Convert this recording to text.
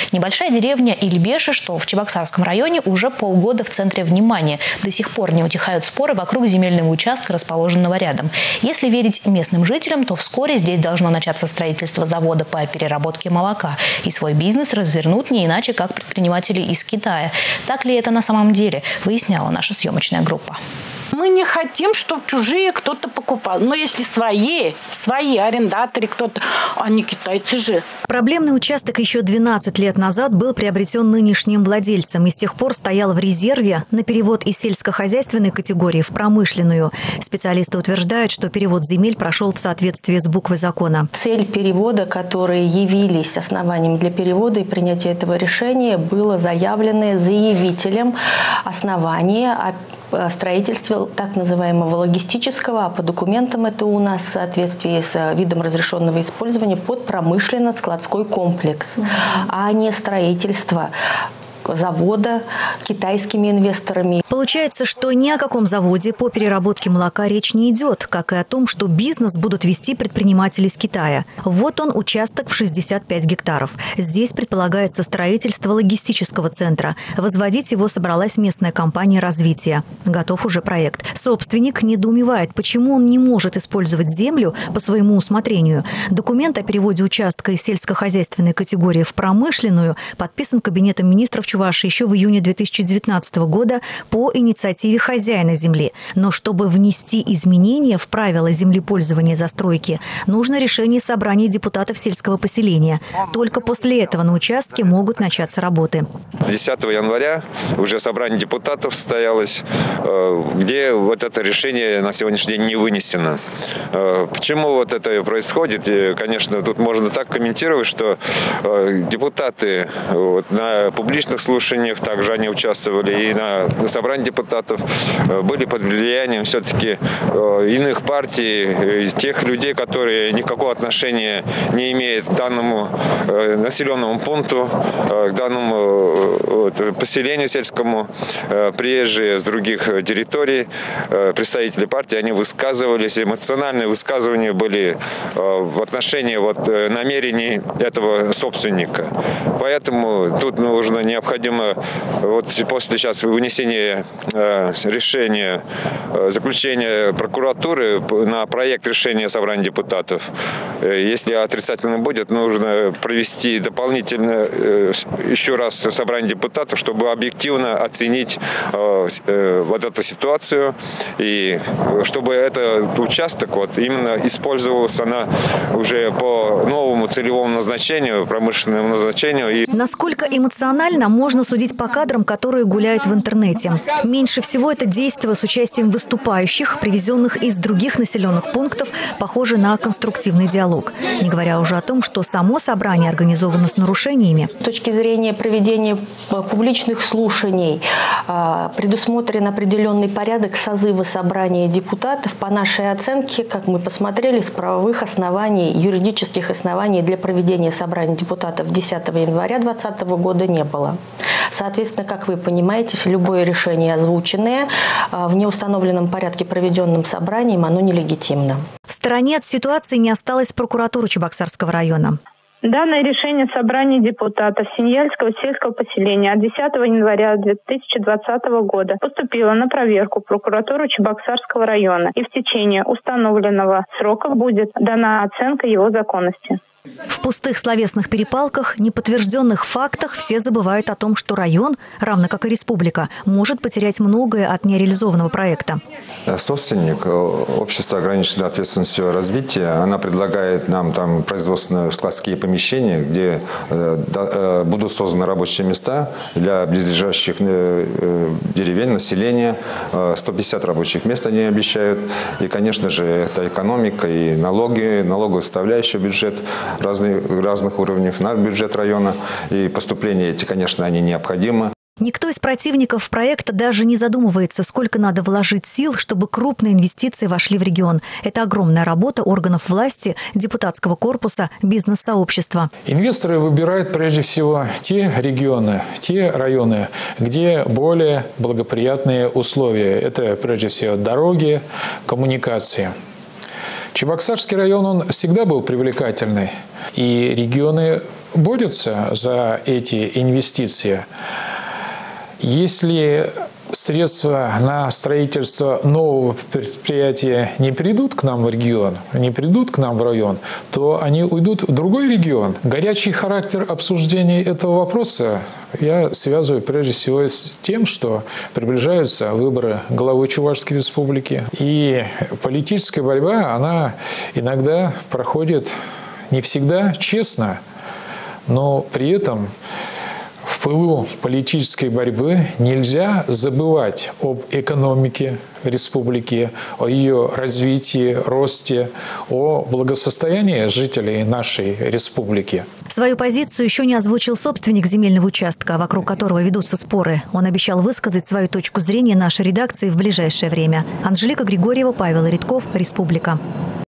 Небольшая деревня Ильбеши, что в Чебоксарском районе, уже полгода в центре внимания. До сих пор не утихают споры вокруг земельного участка, расположенного рядом. Если верить местным жителям, то вскоре здесь должно начаться строительство завода по переработке молока. И свой бизнес развернут не иначе, как предприниматели из Китая. Так ли это на самом деле, выясняла наша съемочная группа. Мы не хотим, чтобы чужие кто-то покупал. Но если свои арендаторы кто-то, а не китайцы же. Проблемный участок еще 12 лет назад был приобретен нынешним владельцем и с тех пор стоял в резерве на перевод из сельскохозяйственной категории в промышленную. Специалисты утверждают, что перевод земель прошел в соответствии с буквой закона. Цель перевода, которые явились основанием для перевода и принятия этого решения, было заявленное заявителем основание о строительстве так называемого логистического, а по документам это у нас в соответствии с видом разрешенного использования под промышленно-складской комплекс, а не строительство завода китайскими инвесторами. Получается, что ни о каком заводе по переработке молока речь не идет, как и о том, что бизнес будут вести предприниматели из Китая. Вот он, участок в 65 гектаров. Здесь предполагается строительство логистического центра. Возводить его собралась местная компания развития. Готов уже проект. Собственник недоумевает, почему он не может использовать землю по своему усмотрению. Документ о переводе участка из сельскохозяйственной категории в промышленную подписан Кабинетом министров Чувашии еще в июне 2019 года по инициативе хозяина земли. Но чтобы внести изменения в правила землепользования и застройки, нужно решение собрания депутатов сельского поселения. Только после этого на участке могут начаться работы. 10 января уже собрание депутатов состоялось, где вот это решение на сегодняшний день не вынесено. Почему вот это происходит? И, конечно, тут можно так комментировать, что депутаты на публичных слушаниях также они участвовали, и на собрании депутатов были под влиянием все-таки иных партий, тех людей, которые никакого отношения не имеют к данному населенному пункту, к данному поселению сельскому, приезжие с других территорий, представители партии, они высказывались, эмоциональные высказывания были в отношении намерений этого собственника. Поэтому тут нужно необходимо после сейчас вынесения решения, заключения прокуратуры на проект решения собрания депутатов. Если отрицательно будет, нужно провести дополнительно еще раз собрание депутатов, чтобы объективно оценить вот эту ситуацию и чтобы этот участок именно использовался уже по новому целевому назначению, промышленному назначению. Насколько эмоционально можно судить по кадрам, которые гуляют в интернете. Меньше всего это действие с участием выступающих, привезенных из других населенных пунктов, похоже на конструктивный диалог. Не говоря уже о том, что само собрание организовано с нарушениями. С точки зрения проведения публичных слушаний предусмотрен определенный порядок созыва собрания депутатов. По нашей оценке, как мы посмотрели, с правовых оснований, юридических оснований для проведения собрания депутатов 10 января 2020 года не было. Соответственно, как вы понимаете, любое решение, озвученное в неустановленном порядке проведенным собранием, оно нелегитимно. В стороне от ситуации не осталась прокуратура Чебоксарского района. Данное решение собрания депутатов Синьяльского сельского поселения от 10 января 2020 года поступило на проверку в прокуратуру Чебоксарского района, и в течение установленного срока будет дана оценка его законности. В пустых словесных перепалках, неподтвержденных фактах все забывают о том, что район, равно как и республика, может потерять многое от нереализованного проекта. Собственник, общество ограниченной ответственностью развития, она предлагает нам там производственно-складские помещения, где будут созданы рабочие места для близлежащих деревень, населения. 150 рабочих мест они обещают. И, конечно же, это экономика и налоги, налоговая составляющая бюджет разных уровней на бюджет района. И поступления эти, конечно, они необходимы. Никто из противников проекта даже не задумывается, сколько надо вложить сил, чтобы крупные инвестиции вошли в регион. Это огромная работа органов власти, депутатского корпуса, бизнес-сообщества. Инвесторы выбирают прежде всего те регионы, те районы, где более благоприятные условия. Это прежде всего дороги, коммуникации. Чебоксарский район, он всегда был привлекательный. И регионы борются за эти инвестиции. Если средства на строительство нового предприятия не придут к нам в регион, не придут к нам в район, то они уйдут в другой регион. Горячий характер обсуждения этого вопроса я связываю прежде всего с тем, что приближаются выборы главы Чувашской республики. И политическая борьба, она иногда проходит не всегда честно, но при этом в пылу политической борьбы нельзя забывать об экономике республики, о ее развитии, росте, о благосостоянии жителей нашей республики. Свою позицию еще не озвучил собственник земельного участка, вокруг которого ведутся споры. Он обещал высказать свою точку зрения нашей редакции в ближайшее время. Анжелика Григорьева, Павел Редков, Республика.